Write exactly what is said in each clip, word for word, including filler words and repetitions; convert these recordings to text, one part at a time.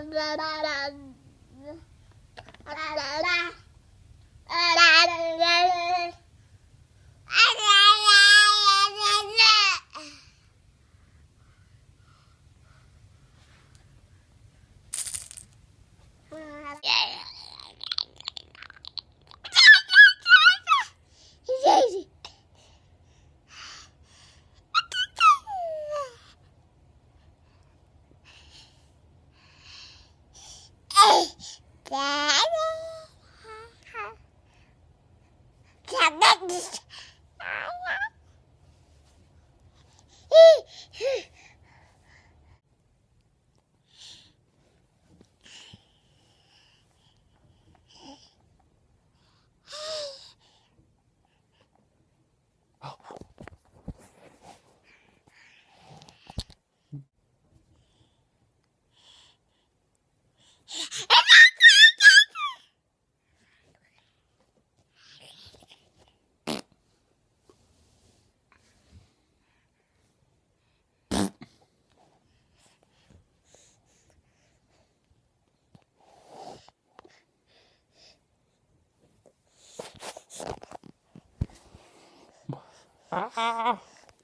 Ah.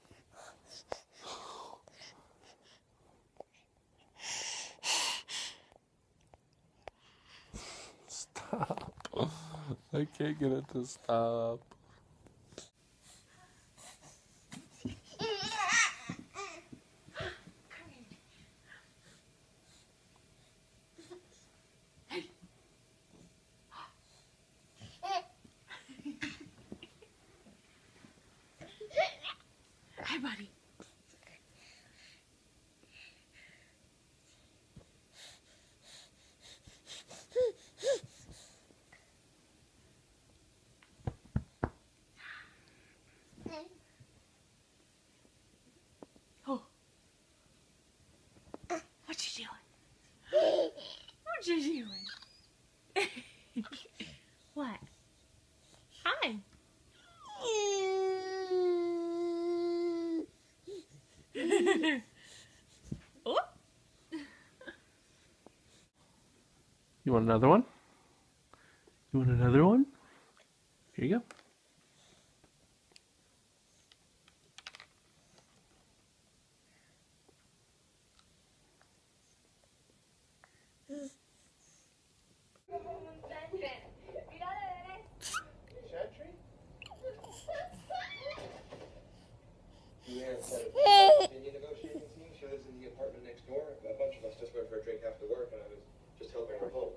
Stop. I can't get it to stop. Hi, buddy. Oh. What you doing? What you doing? What? Hi. Oh. You want another one? You want another one? Here you go. The negotiating team, she lives in the apartment next door. A bunch of us just went for a drink after work, and I was just helping her home.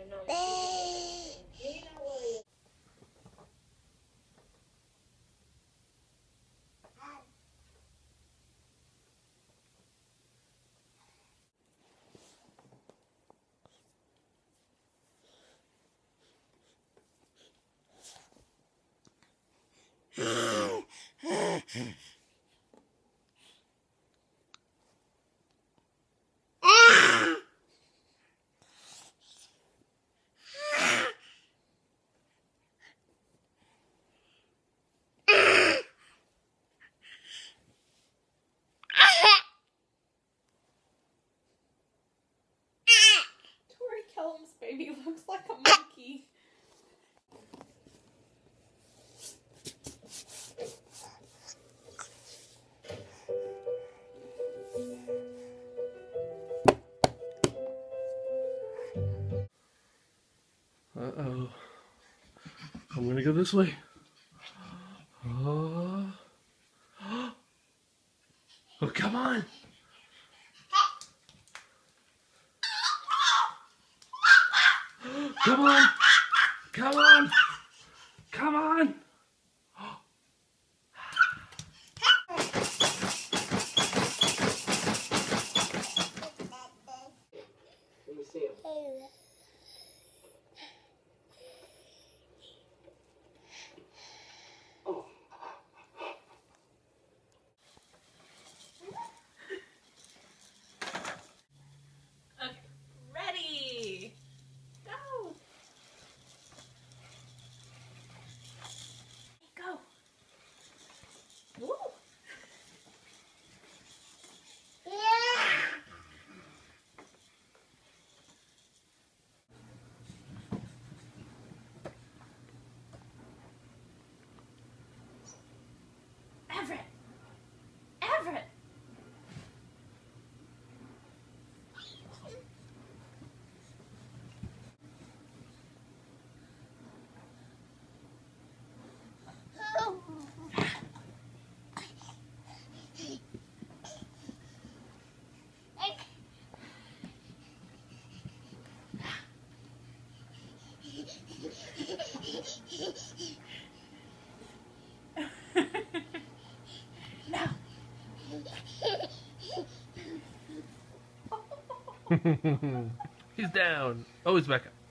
Tori Kellum's baby looks like a monkey. Uh-oh. I'm gonna go this way. Oh, oh come on. Come on. Come on. Come on. Let me see him. Oh. Okay, ready. Go. Go. Woo. He's down. Oh, he's back up.